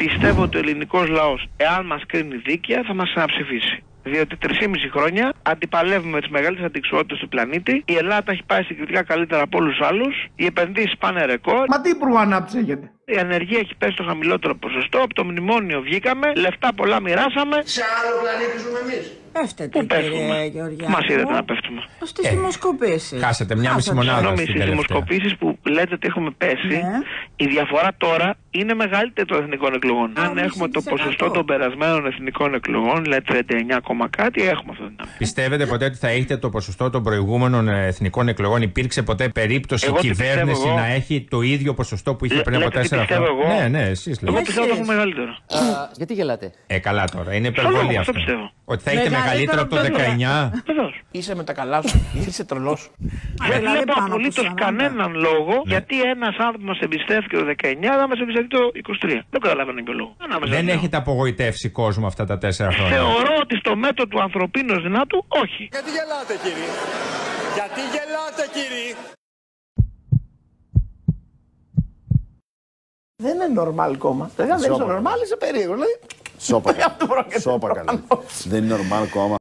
Πιστεύω ότι ο ελληνικός λαός, εάν μας κρίνει δίκαια, θα μας ξαναψηφίσει. Διότι 3,5 χρόνια αντιπαλεύουμε τις μεγαλύτερες αντιξουότητες του πλανήτη. Η Ελλάδα έχει πάει συγκριτικά καλύτερα από όλους τους άλλους. Οι επενδύσεις πάνε ρεκόρ. Μα τι υπουργό ανάπτυξη έχετε? Η ανεργία έχει πέσει στο χαμηλότερο ποσοστό. Από το μνημόνιο βγήκαμε. Λεφτά πολλά μοιράσαμε. Σε άλλο πλανήτη ζούμε εμείς. Πέφτετε, κύριε Γεωργιάδη. Μας είδατε να πέφτουμε. Στις δημοσκοπήσεις. Χάσατε μια μισή μονάδα. Συγγνώμη, στις δημοσκοπήσεις που λέτε ότι έχουμε πέσει, Ναι. η διαφορά τώρα είναι μεγαλύτερη των εθνικών εκλογών. Αν έχουμε το ποσοστό των περασμένων εθνικών εκλογών, δηλαδή 39, κάτι, έχουμε αυτό. Πιστεύετε ποτέ ότι θα έχετε το ποσοστό των προηγούμενων εθνικών εκλογών? Υπήρξε ποτέ περίπτωση η κυβέρνηση να έχει το ίδιο ποσοστό που είχε πριν από 4 χρόνια? Ναι, εσείς λέτε. Εγώ πιστεύω ότι έχουμε μεγαλύτερο. Γιατί γελάτε? Καλά τώρα, είναι υπερβολή αυτό. Ότι θα έχετε μεγαλύτερο από το 19. Βεβαίως. Είσαι με τα καλά σου ή είσαι τρελός? Δεν βλέπω απολύτως κανέναν λόγο γιατί ένας άνθρωπος μας εμπιστεύτηκε το 19 να μας εμπιστευτεί το 23. Δεν καταλαβαίνω ποιο λόγο. Δεν έχετε απογοητεύσει κόσμο αυτά τα 4 χρόνια? Θεωρώ ότι στο μέτρο του ανθρωπίνου δυνάτου, όχι. Γιατί γελάτε, κύριε? Γιατί γελάτε, κύριε? Δεν είναι normal κόμμα. Δεν είσαι normal, είσαι περίεργο. Σώπα καλά. Δεν είναι normal κόμμα.